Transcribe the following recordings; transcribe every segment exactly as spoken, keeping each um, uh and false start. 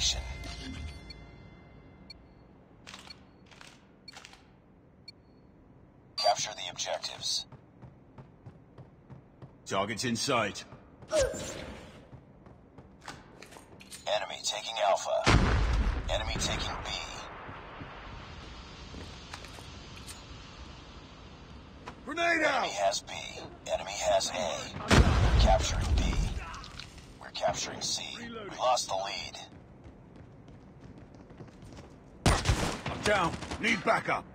location. Capture the objectives. Target's in sight. Enemy taking Alpha. Enemy taking B. Grenade Enemy out! has B. Enemy has A. We're capturing B. We're capturing C. We lost the lead. I'm down. Need backup.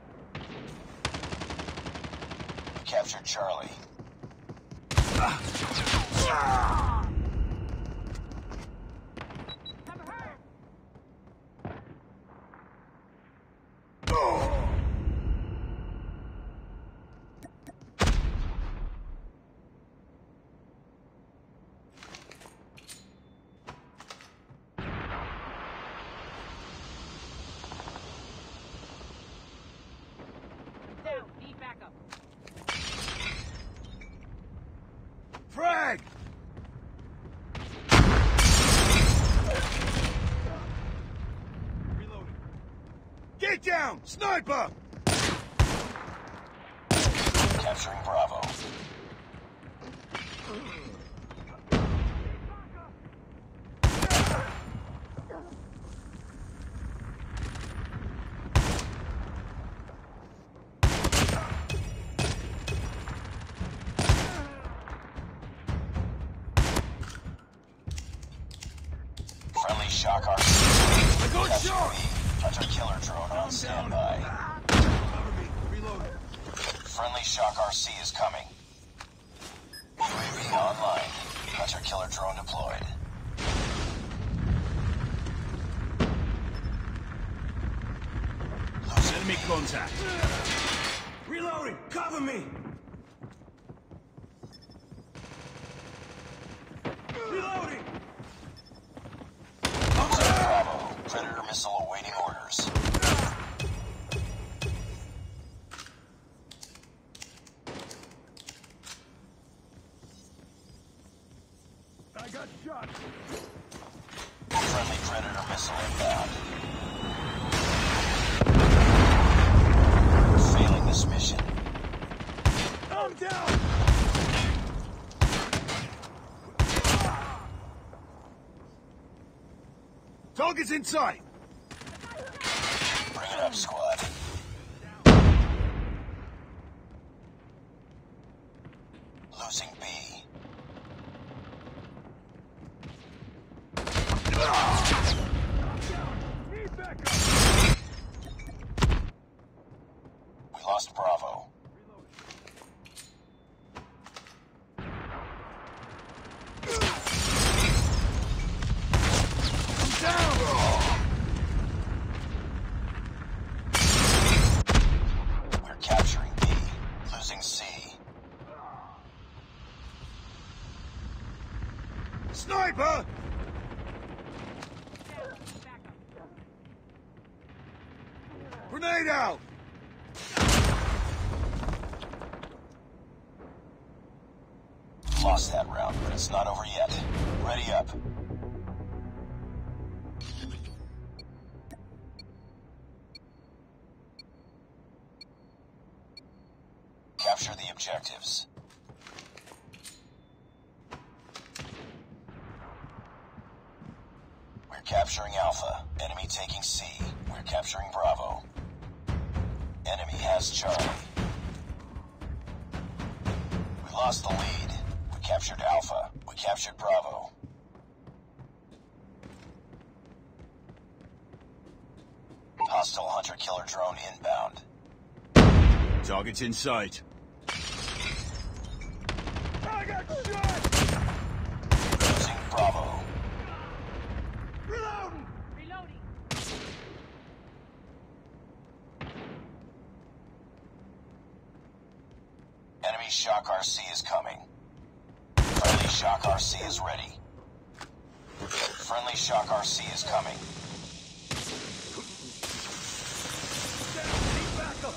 We captured Charlie. Frag! Reloading. Get down! Sniper! Capturing Bravo. Friendly shock R C. I got Capture shot! B. Hunter killer drone on standby. Cover me. Reloading. Friendly shock R C is coming. U A V online. Hunter killer drone deployed. Losing Enemy B. contact. Reloading. Cover me. Reloading. Losing Bravo. Predator missile awaiting orders. I got shot. Friendly Predator missile inbound. We're failing this mission. I'm down. Target's in sight. Bring it up, squad. Losing B. Need backup. We lost Bravo. I'm down. We're capturing B. Losing C. Sniper. Grenade out. Lost that round, but it's not over yet. Ready up. Capture the objectives. We're capturing Alpha. Enemy taking C. We're capturing Bravo. Enemy has Charlie. We lost the lead. We captured Alpha. We captured Bravo. Hostile hunter killer drone inbound. Target's in sight. I got shot. Losing Bravo. Reloading. Reloading. Enemy shock R C is coming. Friendly shock R C is ready. Friendly shock R C is coming. Need backup.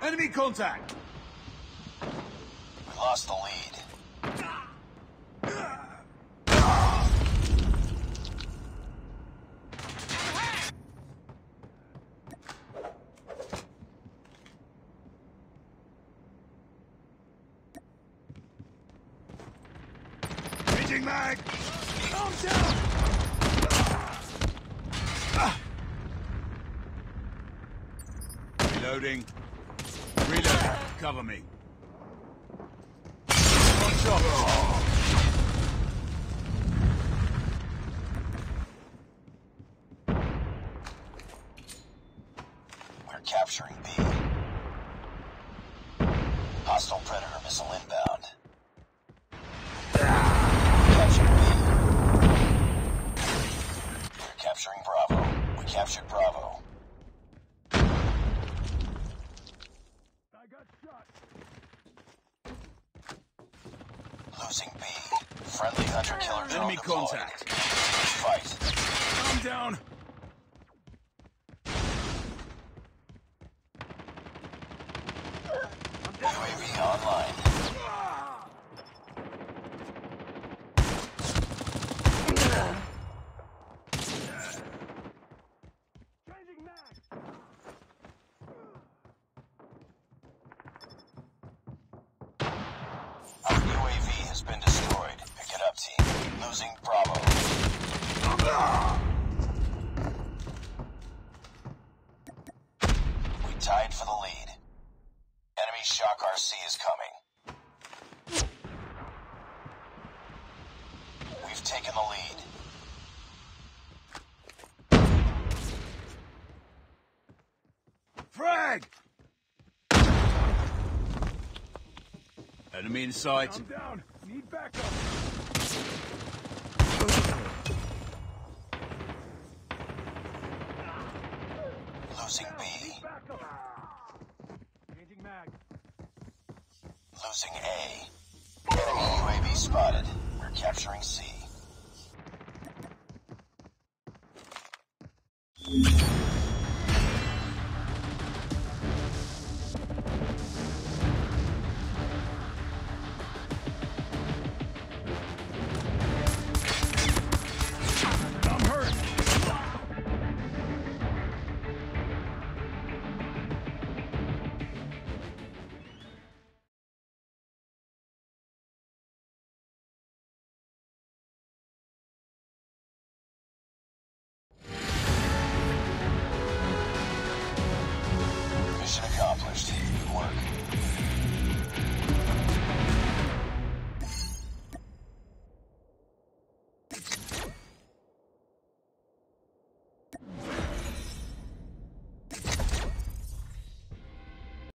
Enemy contact! We lost the lead. Changing mag! Calm down! Reloading. Reloading. Cover me. One shot. We're capturing B. Hostile Predator missile inbound. Captured B. We're capturing Bravo. We captured Bravo. I got shot. Losing B. Friendly hunter-killer drone Enemy deployed. contact. Fight. Calm down. U A V online. Changing mag. Our U A V has been destroyed. Pick it up, team. Losing Bravo. We tied for the lead. Enemy Shock R C is coming. We've taken the lead. Frag! Enemy in sight. I'm down. Need backup. Losing B. Changing mag. Losing A. Enemy U A V spotted. We're capturing C. I'm hurt. Mission accomplished.